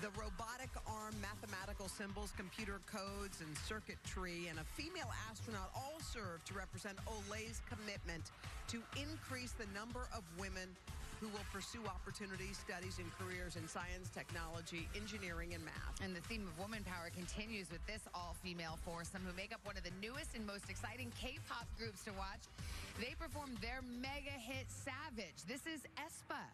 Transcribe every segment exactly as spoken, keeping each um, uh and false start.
The robotic arm, mathematical symbols, computer codes, and circuitry, and a female astronaut all serve to represent Olay's commitment to increase the number of women who will pursue opportunities, studies, and careers in science, technology, engineering, and math. And the theme of woman power continues with this all-female foursome who make up one of the newest and most exciting K-pop groups to watch. They performed their mega hit Savage. This is aespa.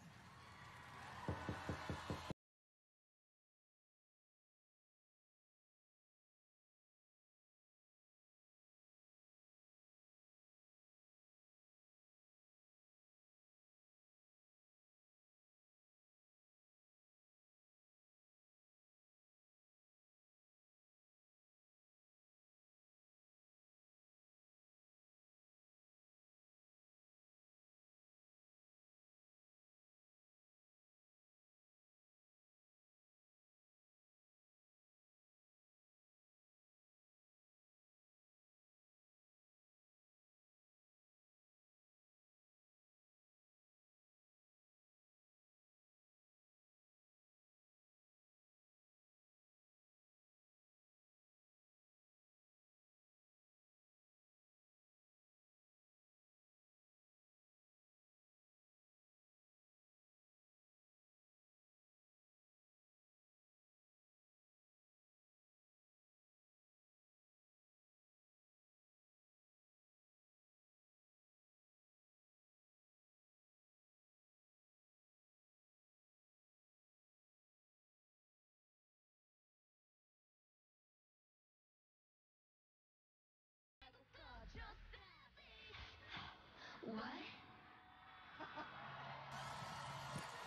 What?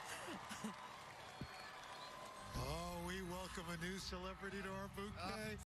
Oh, we welcome a new celebrity to our bouquet. Oh.